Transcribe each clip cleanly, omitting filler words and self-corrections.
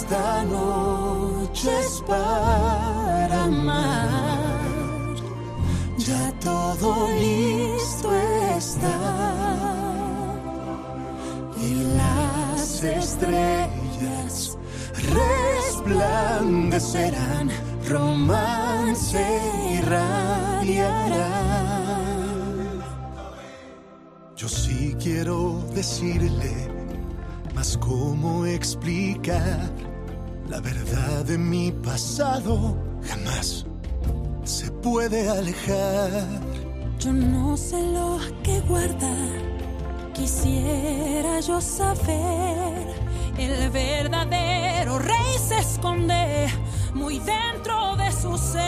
Esta noche es para amar. Ya todo listo está y las estrellas resplandecerán, romance irradiará. Yo sí quiero decirle, mas cómo explicar la verdad de mi pasado jamás se puede alejar. Yo no sé lo que guarda, quisiera yo saber. El verdadero rey se esconde muy dentro de su ser.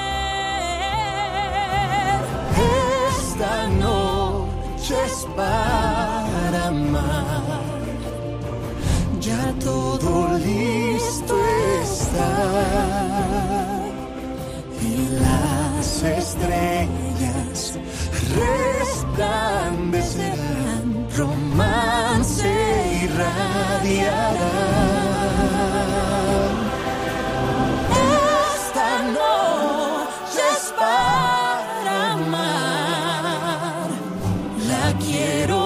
Esta noche es para amar. Ya todo listo está y las estrellas resplandecerán, romance irradiará. Esta noche es para amar, la quiero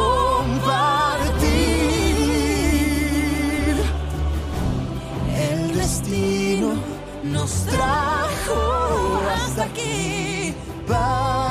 compartir. El destino nos trajo hasta aquí.